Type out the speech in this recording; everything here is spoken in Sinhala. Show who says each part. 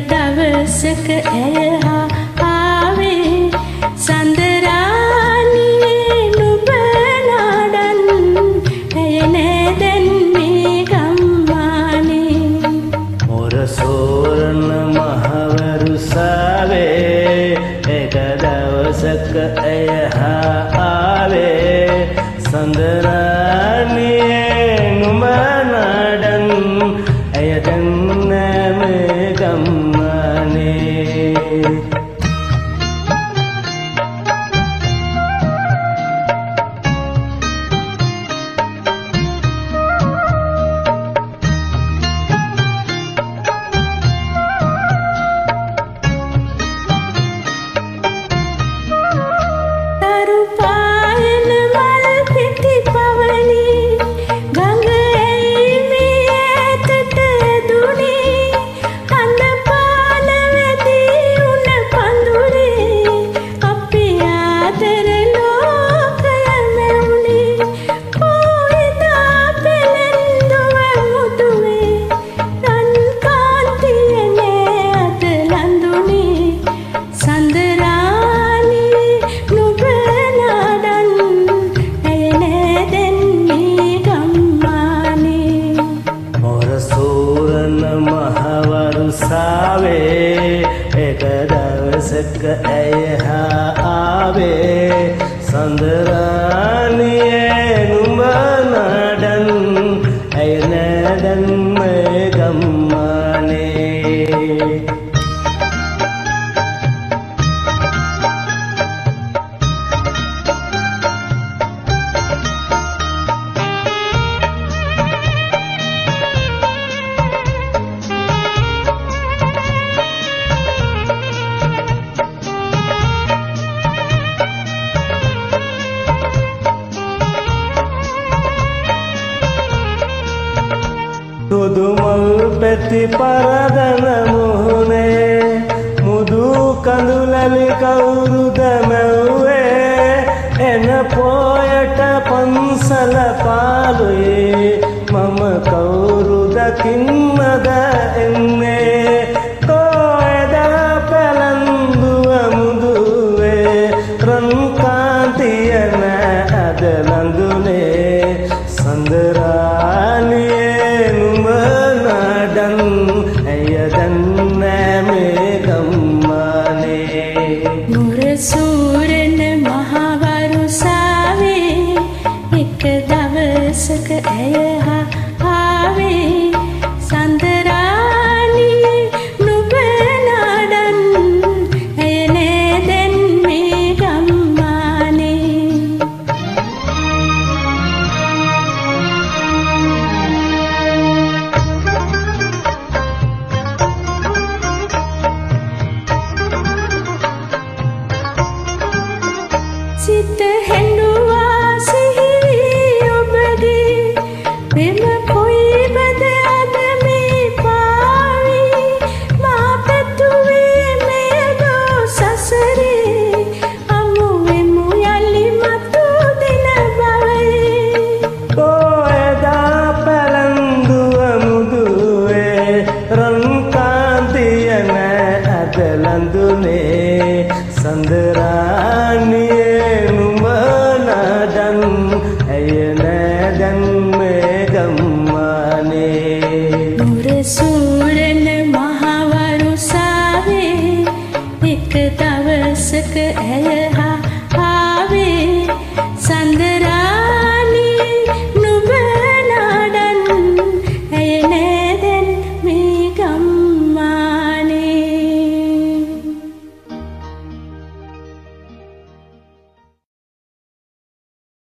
Speaker 1: දවසක ඇයහා ආවේ සඳරානියේ නුඹ නාඩන් ඇය නෑ දැන් මේ ගම්මානේ
Speaker 2: මොර සෝරණ මහවරුසාවේ එක දවසක ඇයහා ආවේ සඳරානියේ නුඹ නාඩන් ඇය දැන් නෑ මේ ගම්මානේ මහවරුසාවේ එක දවසක ඇයහා ආවේ සඳරානියේ නුඹ නාඩන් ඇය නෑ දැන් මේ ගම්මානේ දුදුමල් පැති පරදන මුහුණේ මුදු කඳුලලි කවුරුද මැව්වේ එන පොයට පන්සල පාළුවේ මම කවුරුද කින්නද එන්නේ තෝයදා පැලන්දුව මුදුවේ රන් කාන්තිය නෑ අද ලඳුනේ සඳරානියේ නුඹ නාඩන් ඇය දැන් නෑ මේ